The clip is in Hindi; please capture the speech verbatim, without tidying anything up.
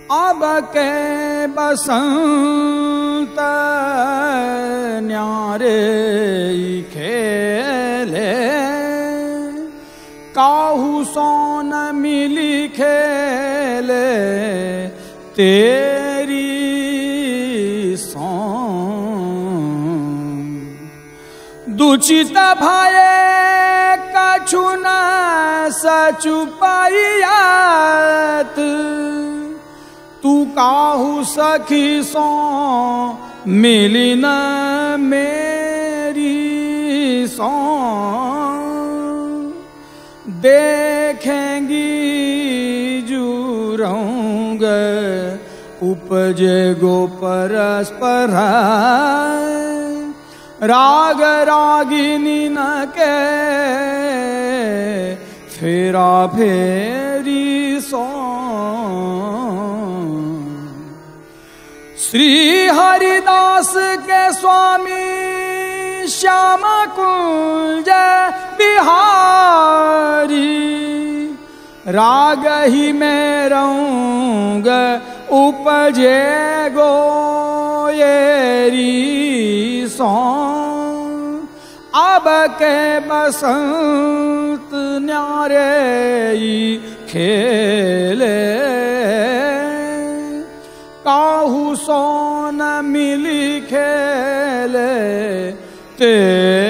अब के बसंत न्यारे खेले, काहू सोन मिली खेले तेरी सौं। दुचित भाये कछु न सचु पाइयात, तू काहू सखी सो मिली न मेरी सो। देखेंगी जुरंग उपजे गो परस्पर, राग रागिनी न के फेरा फेरी सो। श्री हरिदास के स्वामी श्याम कुंज बिहारी, राग ही में रंग उपजे गोयेरी सो। अब के बसंत न्यारे खेले, काहू सोन मिली खेले ते